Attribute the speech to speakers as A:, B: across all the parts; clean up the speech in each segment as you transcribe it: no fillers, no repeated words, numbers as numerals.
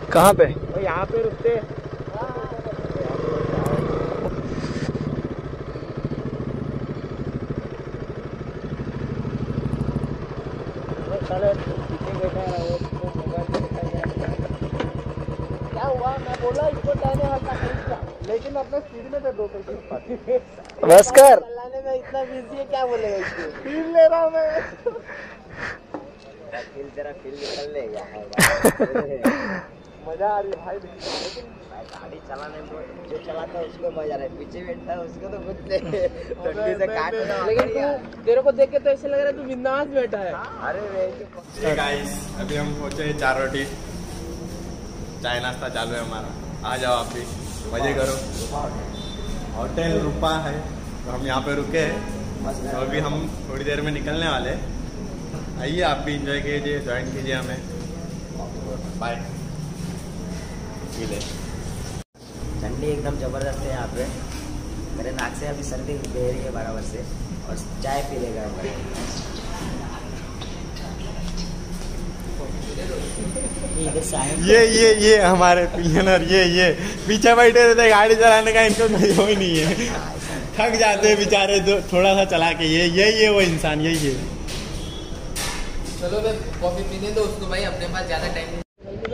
A: कहाँ पे?
B: यहाँ पे रुकते। क्या हुआ? मैं बोला इसको जाने वाला लेकिन अपने स्पीड में तो 2
A: बस कर।
B: चलाने में इतना बिजी है, क्या बोलेगा इसको? फील ले रहा हूँ मैं। तेरा फील निकल लेगा। मजा आ रही है भाई, लेकिन गाड़ी चलाने में जो चलाता है उसको मजा आ रहा है, पीछे बैठता है उसको तो कुछ नहीं। से काट। लेकिन तू, तेरे को देख के तो ऐसे लग रहा है तू बिंदास बैठा है। अरे
C: गाइस, अभी हम पहुंचे 4 रोटी, चाय नाश्ता चालू है हमारा। आ जाओ आप भी, मजे करो। होटल रूपा है तो हम यहाँ पे रुके हैं, तो अभी हम थोड़ी देर में निकलने वाले हैं। आइए आप भी एंजॉय कीजिए, ज्वाइन कीजिए हमें। बाय।
B: ठंडी एकदम ज़बरदस्त है यहाँ पे। मेरे नाक से अभी सर्दी बह रही है बराबर से, और चाय पी लेगा।
C: ये हमारे पियनर, ये पीछे बैठे रहते, गाड़ी चलाने का इनको कोई हो ही नहीं है। थक जाते हैं बेचारे थोड़ा सा चला के। ये वो इंसान यही है।
D: चलो भाई कॉफी पीने दो उसको भाई, अपने पास ज्यादा टाइम नहीं।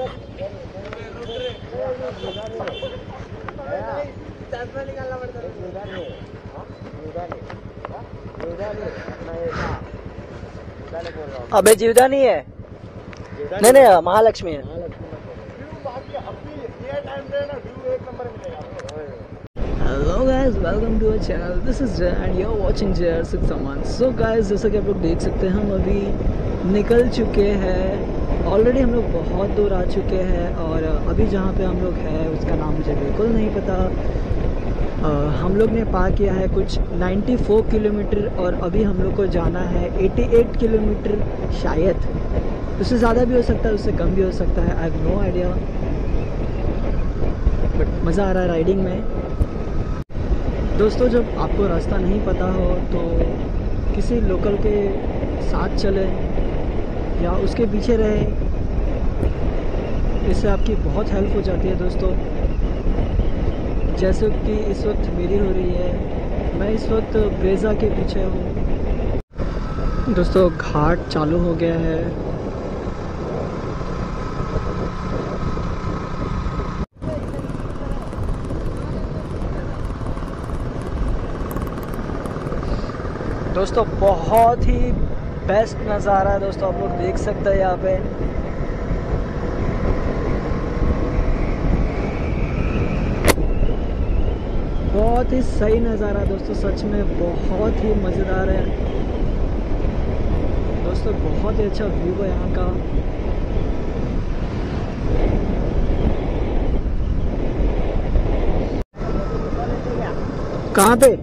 A: अबे जीवदानी है, नहीं महालक्ष्मी है। Hello guys, welcome to our channel. This is and you are watching JR6 MOTOVLOGS। So guys, जैसा कि आप लोग देख सकते हैं, हम अभी निकल चुके हैं। ऑलरेडी हम लोग बहुत दूर आ चुके हैं, और अभी जहाँ पे हम लोग हैं उसका नाम मुझे बिल्कुल नहीं पता। हम लोग ने पार किया है कुछ 94 किलोमीटर, और अभी हम लोग को जाना है 88 किलोमीटर शायद। उससे ज़्यादा भी हो सकता है, उससे कम भी हो सकता है, I have no idea. But मज़ा आ रहा है राइडिंग में। दोस्तों, जब आपको रास्ता नहीं पता हो तो किसी लोकल के साथ चले या उसके पीछे रहे, इससे आपकी बहुत हेल्प हो जाती है दोस्तों। जैसे कि इस वक्त मेरी हो रही है, मैं इस वक्त ब्रेजा के पीछे हूँ। दोस्तों, घाट चालू हो गया है। दोस्तों, बहुत ही बेस्ट नज़ारा है दोस्तों, आप लोग देख सकते हैं यहाँ पे। बहुत ही सही नज़ारा है दोस्तों, सच में बहुत ही मज़ेदार है दोस्तों। बहुत ही अच्छा व्यू है यहाँ का। कहाँ पे?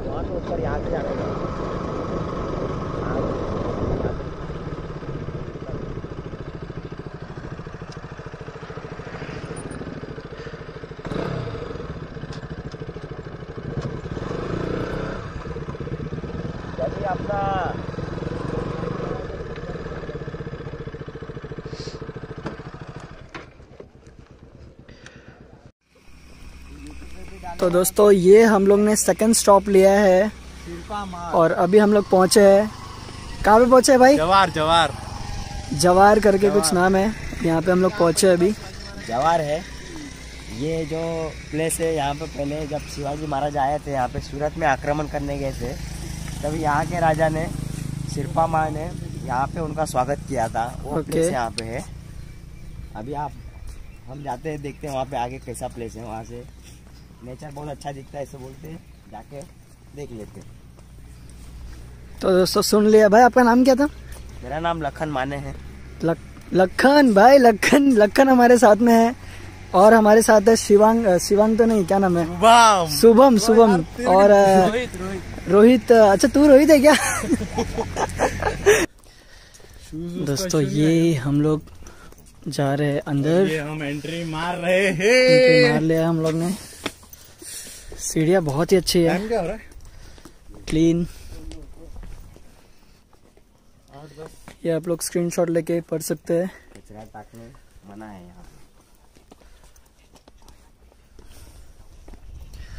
A: तो दोस्तों, ये हम लोग ने सेकंड स्टॉप लिया है, और अभी हम लोग पहुंचे हैं। कहाँ पे पहुंचे भाई? जवार करके कुछ नाम है। यहाँ पे हम लोग पहुंचे अभी।
B: जवार है ये जो प्लेस है। यहाँ पे पहले जब शिवाजी महाराज आए थे यहाँ पे सूरत में आक्रमण करने गए थे, तब यहाँ के राजा ने, शिरपामाल ने यहाँ पे उनका स्वागत किया था। वो प्लेस यहाँ पे है। अभी हम जाते हैं, देखते हैं वहाँ पे आगे कैसा प्लेस है। वहाँ से नेचर बहुत अच्छा दिखता है, ऐसे बोलते हैं, जाके देख लेते हैं।
A: तो दोस्तों, सुन लिया भाई। आपका नाम क्या था?
B: मेरा नाम लखन माने है।
A: लखन भाई, लखन हमारे साथ में है, और हमारे साथ है शिवांग तो नहीं, क्या नाम है? शुभम और रोहित। अच्छा, तू रोहित है क्या? दोस्तों, ये हम लोग जा रहे हैं अंदर।
C: ये हम एंट्री मार रहे हैं।
A: मार लिया हम लोग ने। सीढ़ियाँ बहुत ही अच्छी है,
C: क्या हो रहा है?
A: क्लीन। ये आप लोग स्क्रीनशॉट लेके पढ़ सकते हैं।
B: कचरा टाकने मना है यहाँ।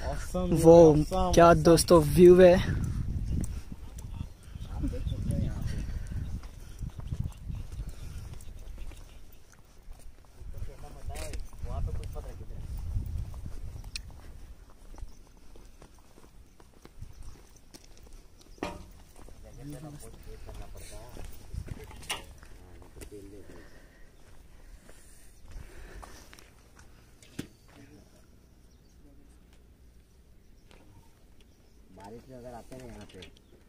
A: वो क्या दोस्तों व्यू है।
B: बारिश में अगर आते हैं यहाँ पे।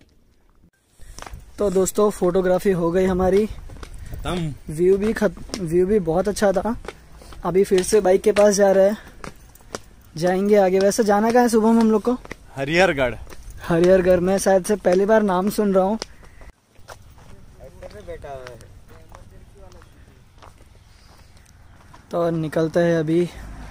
A: तो दोस्तों फोटोग्राफी हो गई हमारी, व्यू भी बहुत अच्छा था। अभी फिर से बाइक के पास जा रहे हैं, जाएंगे आगे। वैसे जाना कहाँ है शुभम हम लोग को?
C: हरिहरगढ़।
A: हरिहरगढ़ में शायद से पहली बार नाम सुन रहा हूँ। तो निकलते हैं अभी।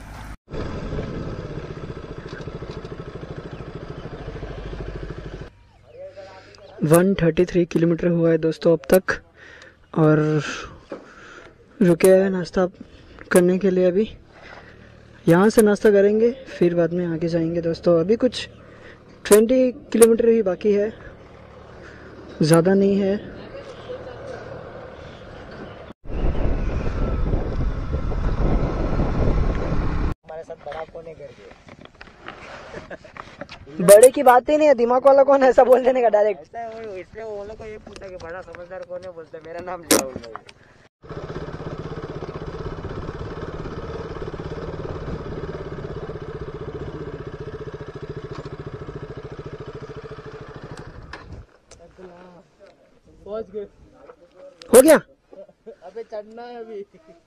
A: वन 33 किलोमीटर हुआ है दोस्तों अब तक, और रुके हैं नाश्ता करने के लिए। अभी यहाँ से नाश्ता करेंगे, फिर बाद में आगे जाएंगे दोस्तों। अभी कुछ 20 किलोमीटर ही बाकी है, ज़्यादा नहीं है।
B: हमारे साथ बड़ा कौन है करके।
A: बड़े की बात ही नहीं है, दिमाग वाला कौन है ऐसा बोल देने का डायरेक्ट।
B: इसलिए वो लोग को ये पूछा कि बड़ा समझदार कौन है, बोलते मेरा नाम लिया उन लोगों ने।
D: पहुंच गए।
A: हो गया।
D: अबे चढ़ना है अभी।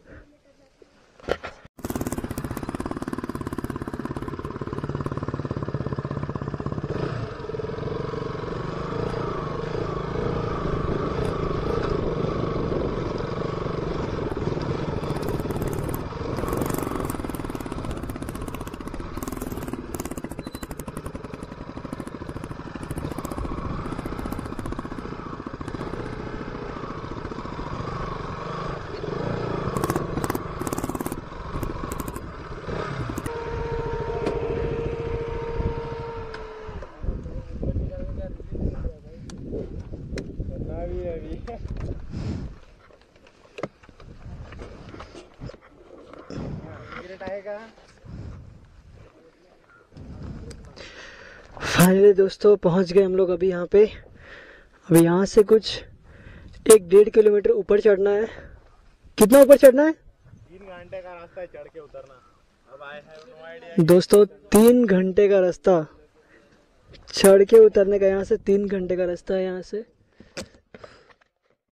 A: फाइनली दोस्तों पहुंच गए हम लोग अभी यहाँ पे। अभी यहाँ से कुछ 1-1.5 किलोमीटर ऊपर चढ़ना है। कितना ऊपर चढ़ना है?
C: 3 घंटे का रास्ता है चढ़ के उतरना। अब आए हैं नो आइडिया
A: दोस्तों 3 घंटे का रास्ता चढ़ के उतरने का। यहाँ से 3 घंटे का रास्ता है यहाँ से।